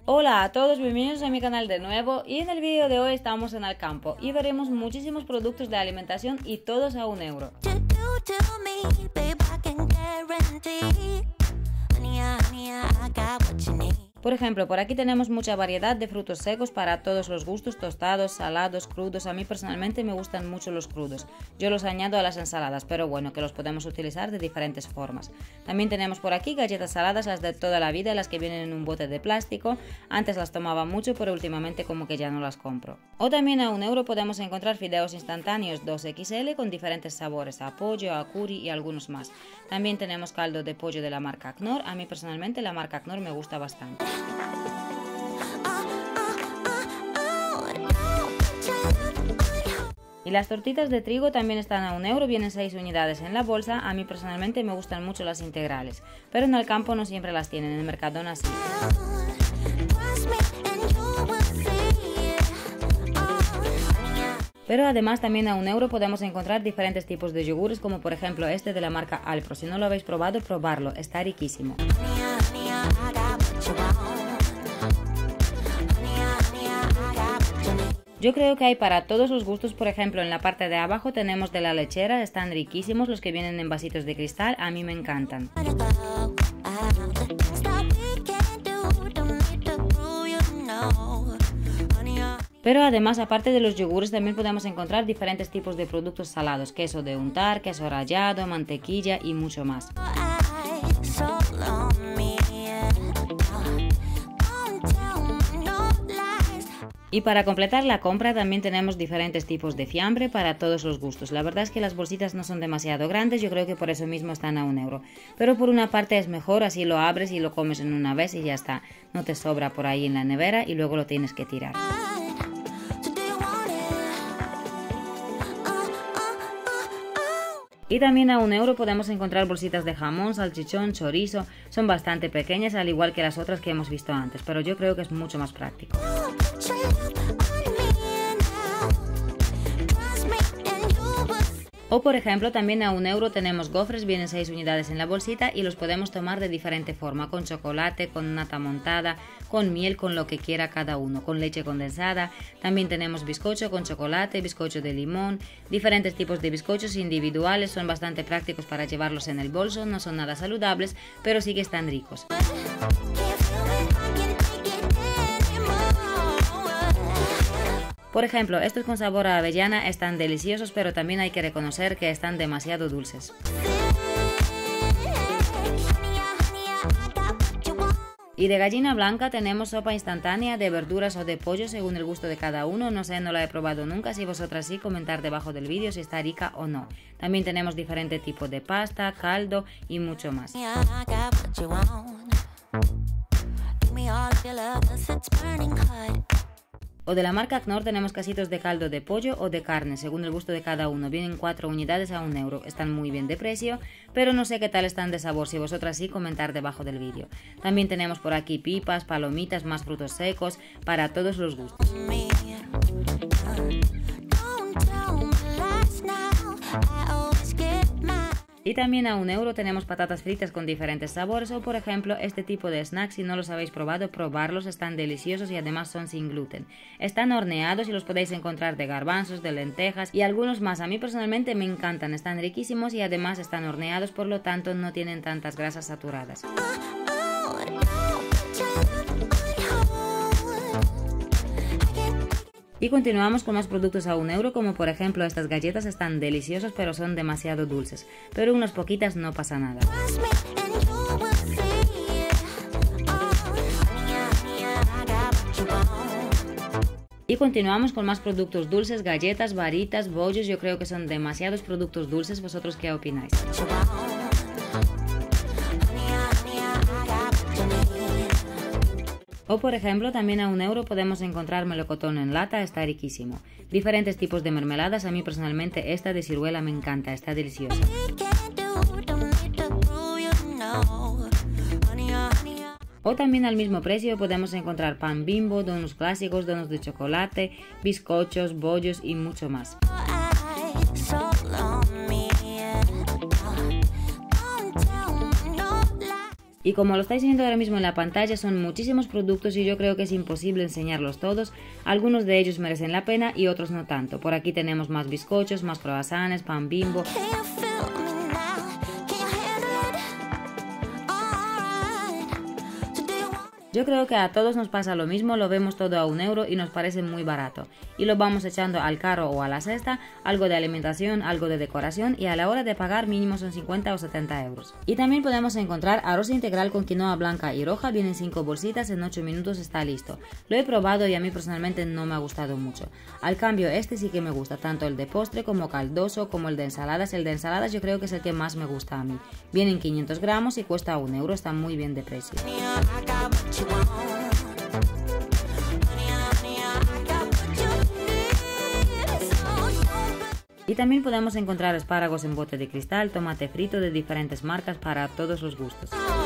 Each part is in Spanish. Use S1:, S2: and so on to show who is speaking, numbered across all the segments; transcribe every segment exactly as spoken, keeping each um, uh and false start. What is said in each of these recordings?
S1: Hola a todos, bienvenidos a mi canal de nuevo y en el vídeo de hoy estamos en el campo y veremos muchísimos productos de alimentación y todos a un euro. Por ejemplo, por aquí tenemos mucha variedad de frutos secos para todos los gustos, tostados, salados, crudos. A mí personalmente me gustan mucho los crudos. Yo los añado a las ensaladas, pero bueno, que los podemos utilizar de diferentes formas. También tenemos por aquí galletas saladas, las de toda la vida, las que vienen en un bote de plástico. Antes las tomaba mucho, pero últimamente como que ya no las compro. O también a un euro podemos encontrar fideos instantáneos dos equis ele con diferentes sabores, a pollo, a curry y algunos más. También tenemos caldo de pollo de la marca Knorr. A mí personalmente la marca Knorr me gusta bastante. Y las tortitas de trigo también están a un euro, vienen seis unidades en la bolsa. A mí personalmente me gustan mucho las integrales, pero en el campo no siempre las tienen, en el Mercadona sí. Pero además también a un euro podemos encontrar diferentes tipos de yogures, como por ejemplo este de la marca Alpro. Si no lo habéis probado, probarlo, está riquísimo. Yo creo que hay para todos los gustos. Por ejemplo, en la parte de abajo tenemos de la lechera, están riquísimos los que vienen en vasitos de cristal, a mí me encantan. Pero además, aparte de los yogures, también podemos encontrar diferentes tipos de productos salados, queso de untar, queso rallado, mantequilla y mucho más. Y para completar la compra también tenemos diferentes tipos de fiambre para todos los gustos. La verdad es que las bolsitas no son demasiado grandes, yo creo que por eso mismo están a un euro. Pero por una parte es mejor, así lo abres y lo comes en una vez y ya está. No te sobra por ahí en la nevera y luego lo tienes que tirar. Y también a un euro podemos encontrar bolsitas de jamón, salchichón, chorizo. Son bastante pequeñas, al igual que las otras que hemos visto antes, pero yo creo que es mucho más práctico. O por ejemplo, también a un euro tenemos gofres, vienen seis unidades en la bolsita y los podemos tomar de diferente forma, con chocolate, con nata montada, con miel, con lo que quiera cada uno, con leche condensada. También tenemos bizcocho con chocolate, bizcocho de limón, diferentes tipos de bizcochos individuales, son bastante prácticos para llevarlos en el bolso, no son nada saludables, pero sí que están ricos. Por ejemplo, estos con sabor a avellana están deliciosos, pero también hay que reconocer que están demasiado dulces. Y de gallina blanca tenemos sopa instantánea de verduras o de pollo según el gusto de cada uno. No sé, no la he probado nunca. Si vosotras sí, comentar debajo del vídeo si está rica o no. También tenemos diferentes tipos de pasta, caldo y mucho más. O de la marca Knorr tenemos casitos de caldo de pollo o de carne, según el gusto de cada uno. Vienen cuatro unidades a un euro. Están muy bien de precio, pero no sé qué tal están de sabor. Si vosotras sí, comentar debajo del vídeo. También tenemos por aquí pipas, palomitas, más frutos secos, para todos los gustos. Y también a un euro tenemos patatas fritas con diferentes sabores o por ejemplo este tipo de snacks. Si no los habéis probado, probarlos, están deliciosos y además son sin gluten. Están horneados y los podéis encontrar de garbanzos, de lentejas y algunos más. A mí personalmente me encantan, están riquísimos y además están horneados, por lo tanto no tienen tantas grasas saturadas. Y continuamos con más productos a un euro, como por ejemplo estas galletas están deliciosas pero son demasiado dulces, pero unas poquitas no pasa nada. Y continuamos con más productos dulces, galletas, varitas, bollos. Yo creo que son demasiados productos dulces, ¿vosotros qué opináis? O por ejemplo, también a un euro podemos encontrar melocotón en lata, está riquísimo. Diferentes tipos de mermeladas, a mí personalmente esta de ciruela me encanta, está deliciosa. O también al mismo precio podemos encontrar pan Bimbo, donuts clásicos, donuts de chocolate, bizcochos, bollos y mucho más. Y como lo estáis viendo ahora mismo en la pantalla, son muchísimos productos y yo creo que es imposible enseñarlos todos. Algunos de ellos merecen la pena y otros no tanto. Por aquí tenemos más bizcochos, más croissants, pan Bimbo. Yo creo que a todos nos pasa lo mismo, lo vemos todo a un euro y nos parece muy barato. Y lo vamos echando al carro o a la cesta, algo de alimentación, algo de decoración y a la hora de pagar mínimo son cincuenta o setenta euros. Y también podemos encontrar arroz integral con quinoa blanca y roja, vienen cinco bolsitas, en ocho minutos está listo. Lo he probado y a mí personalmente no me ha gustado mucho. Al cambio este sí que me gusta, tanto el de postre como caldoso, como el de ensaladas. El de ensaladas yo creo que es el que más me gusta a mí. Vienen quinientos gramos y cuesta un euro, está muy bien de precio. Y también podemos encontrar espárragos en bote de cristal, tomate frito de diferentes marcas para todos los gustos.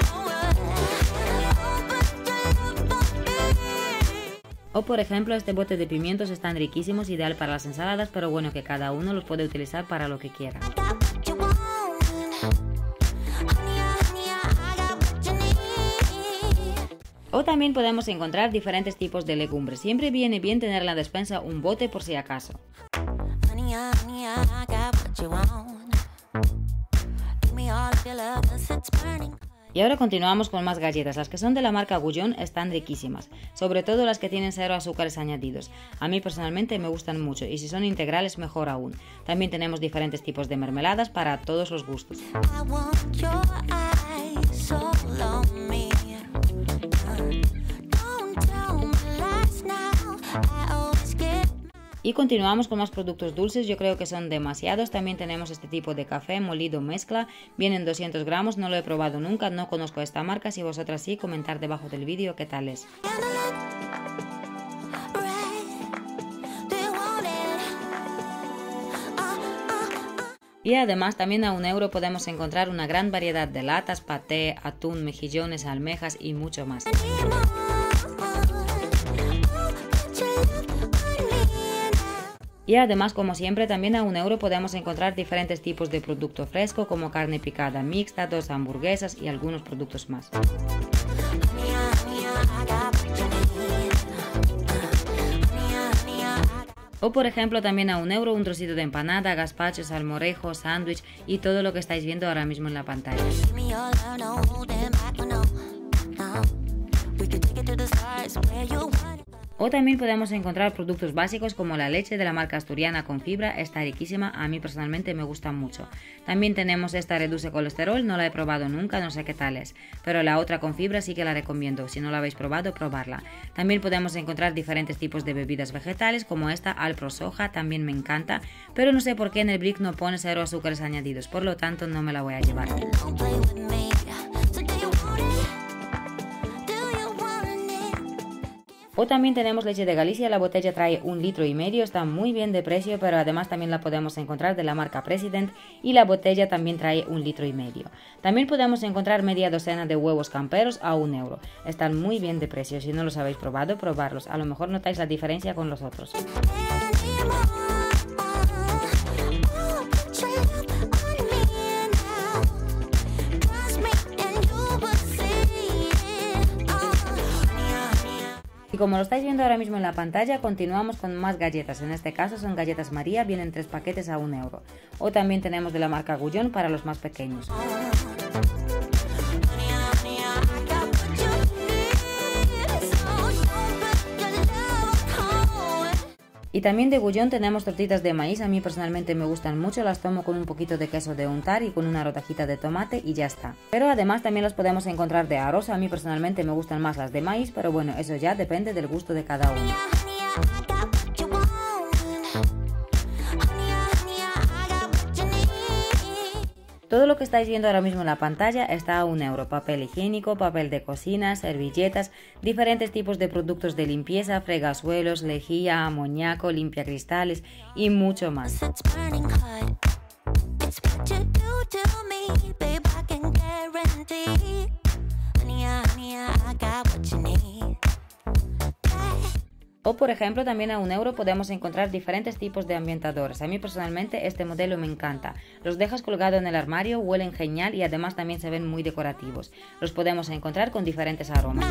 S1: O por ejemplo, este bote de pimientos están riquísimos, ideal para las ensaladas, pero bueno, que cada uno los puede utilizar para lo que quiera. O también podemos encontrar diferentes tipos de legumbres. Siempre viene bien tener en la despensa un bote por si acaso. Y ahora continuamos con más galletas. Las que son de la marca Gullón están riquísimas, sobre todo las que tienen cero azúcares añadidos. A mí personalmente me gustan mucho y si son integrales mejor aún. También tenemos diferentes tipos de mermeladas para todos los gustos. Y continuamos con más productos dulces, yo creo que son demasiados. También tenemos este tipo de café molido mezcla, vienen doscientos gramos, no lo he probado nunca, no conozco esta marca, si vosotras sí, comentar debajo del vídeo qué tal es. Y además también a un euro podemos encontrar una gran variedad de latas, paté, atún, mejillones, almejas y mucho más. Y además, como siempre, también a un euro podemos encontrar diferentes tipos de producto fresco como carne picada mixta, dos hamburguesas y algunos productos más. O por ejemplo también a un euro un trocito de empanada, gazpacho, salmorejo, sándwich y todo lo que estáis viendo ahora mismo en la pantalla. O también podemos encontrar productos básicos como la leche de la marca asturiana con fibra, está riquísima, a mí personalmente me gusta mucho. También tenemos esta reduce colesterol, no la he probado nunca, no sé qué tal es, pero la otra con fibra sí que la recomiendo, si no la habéis probado, probarla. También podemos encontrar diferentes tipos de bebidas vegetales como esta Alpro Soja, también me encanta, pero no sé por qué en el brick no pone cero azúcares añadidos, por lo tanto no me la voy a llevar. O también tenemos leche de Galicia, la botella trae un litro y medio, está muy bien de precio, pero además también la podemos encontrar de la marca President y la botella también trae un litro y medio. También podemos encontrar media docena de huevos camperos a un euro, están muy bien de precio, si no los habéis probado, probarlos, a lo mejor notáis la diferencia con los otros. Y como lo estáis viendo ahora mismo en la pantalla, continuamos con más galletas. En este caso son galletas María, vienen tres paquetes a un euro. O también tenemos de la marca Gullón para los más pequeños. Y también de Gullón tenemos tortitas de maíz, a mí personalmente me gustan mucho, las tomo con un poquito de queso de untar y con una rodajita de tomate y ya está. Pero además también las podemos encontrar de arroz, a mí personalmente me gustan más las de maíz, pero bueno, eso ya depende del gusto de cada uno. Todo lo que estáis viendo ahora mismo en la pantalla está a un euro. Papel higiénico, papel de cocina, servilletas, diferentes tipos de productos de limpieza, fregasuelos, lejía, amoníaco, limpiacristales y mucho más. O por ejemplo, también a un euro podemos encontrar diferentes tipos de ambientadores. A mí personalmente este modelo me encanta. Los dejas colgados en el armario, huelen genial y además también se ven muy decorativos. Los podemos encontrar con diferentes aromas.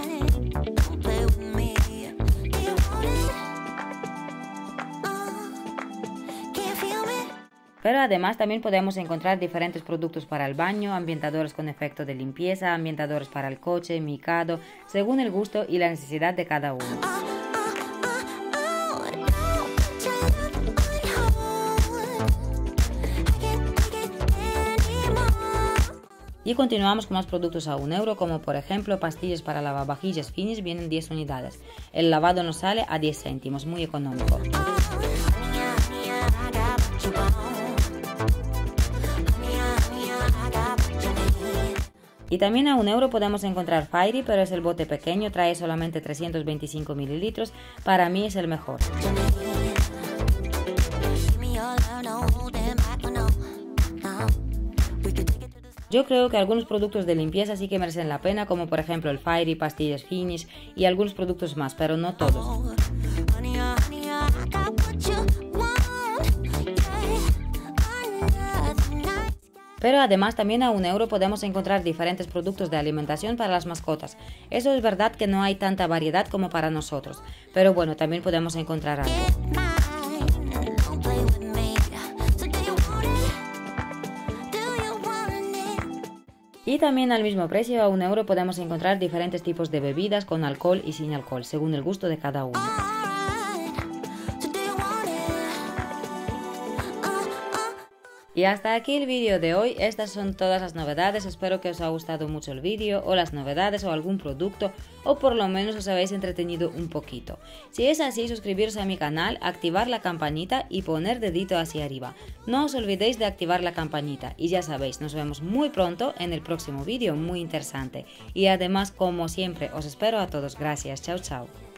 S1: Pero además también podemos encontrar diferentes productos para el baño, ambientadores con efecto de limpieza, ambientadores para el coche, micado, según el gusto y la necesidad de cada uno. Y continuamos con más productos a un euro, como por ejemplo pastillas para lavavajillas Finish, vienen diez unidades. El lavado nos sale a diez céntimos, muy económico. Y también a un euro podemos encontrar Fairy, pero es el bote pequeño, trae solamente trescientos veinticinco mililitros, para mí es el mejor. Yo creo que algunos productos de limpieza sí que merecen la pena, como por ejemplo el Fairy, pastillas Finish y algunos productos más, pero no todos. Pero además también a un euro podemos encontrar diferentes productos de alimentación para las mascotas. Eso es verdad que no hay tanta variedad como para nosotros, pero bueno, también podemos encontrar algo. Y también al mismo precio, a un euro, podemos encontrar diferentes tipos de bebidas con alcohol y sin alcohol, según el gusto de cada uno. Y hasta aquí el vídeo de hoy. Estas son todas las novedades. Espero que os haya gustado mucho el vídeo o las novedades o algún producto, o por lo menos os habéis entretenido un poquito. Si es así, suscribiros a mi canal, activar la campanita y poner dedito hacia arriba. No os olvidéis de activar la campanita y ya sabéis, nos vemos muy pronto en el próximo vídeo muy interesante. Y además, como siempre, os espero a todos. Gracias. Chao, chao.